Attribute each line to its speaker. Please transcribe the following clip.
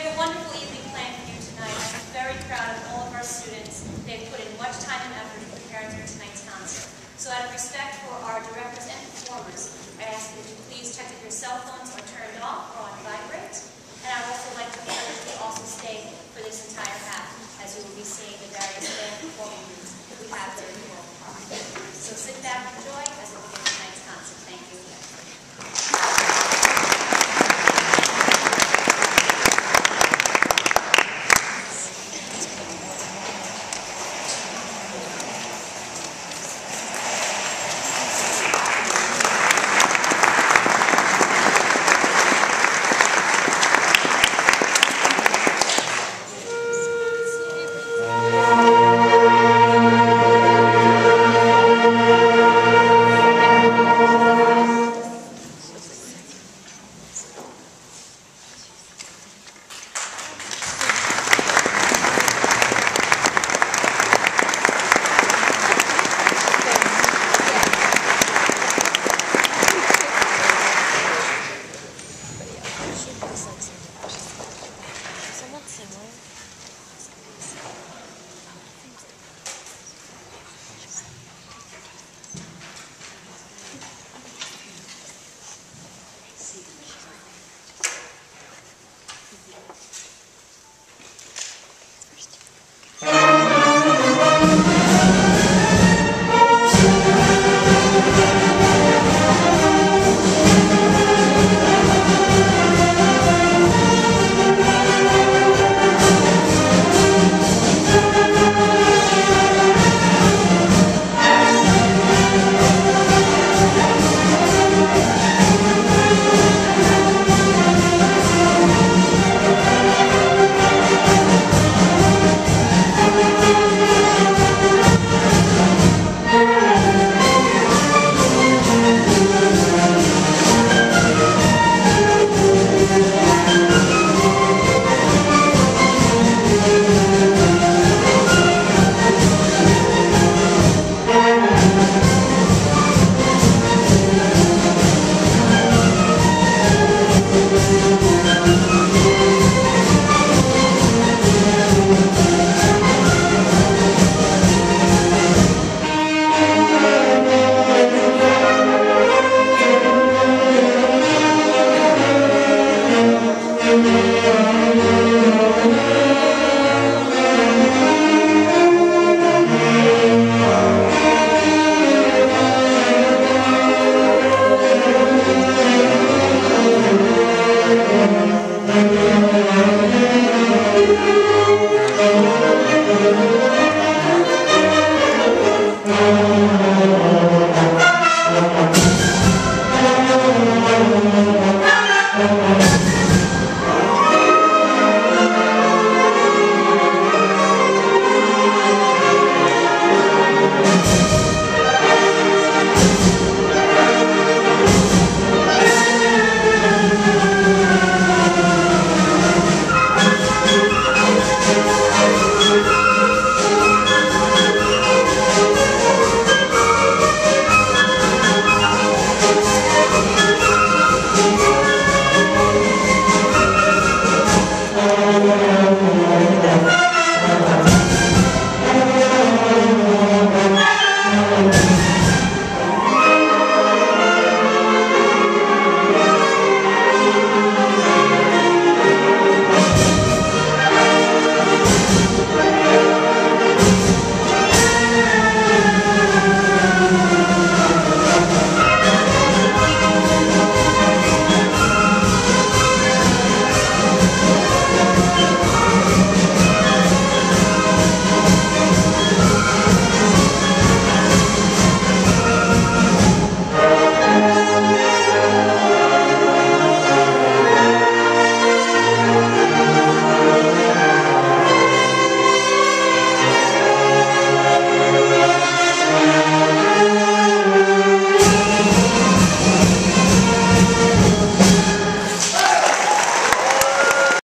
Speaker 1: have a wonderful evening planned for you tonight. I'm very proud of all of our students. They've put in much time and effort in preparing for tonight's concert. So out of respect for our directors and performers, I ask that you please check if your cell phones are turned off or on vibrate. And I would also like to encourage you to also stay for this entire half, as you will be seeing the various band performing groups that we have there in Floral Park. So sit back and enjoy as we begin tonight's concert. Thank you again.